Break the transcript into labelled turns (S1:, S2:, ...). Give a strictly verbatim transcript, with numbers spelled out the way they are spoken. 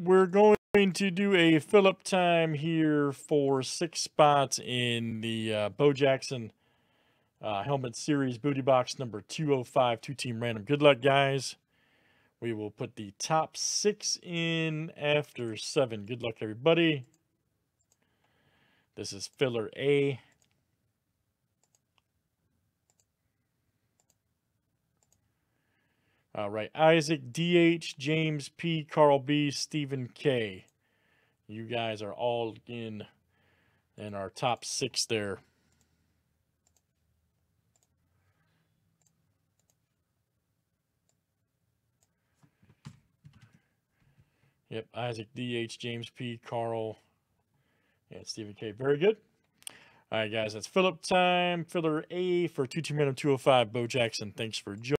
S1: we're going to do a fill-up time here for six spots in the uh, Bo Jackson uh, Helmet Series Booty Box number two oh five, two-team random. Good luck, guys. We will put the top six in after seven. Good luck, everybody. This is filler A. All right, Isaac, D H, James P, Carl B, Stephen K. You guys are all in in our top six there. Yep, Isaac, D H, James P, Carl, and Stephen K. Very good. All right, guys, that's fill-up time. Filler A for two-team random two oh five, Bo Jackson. Thanks for joining.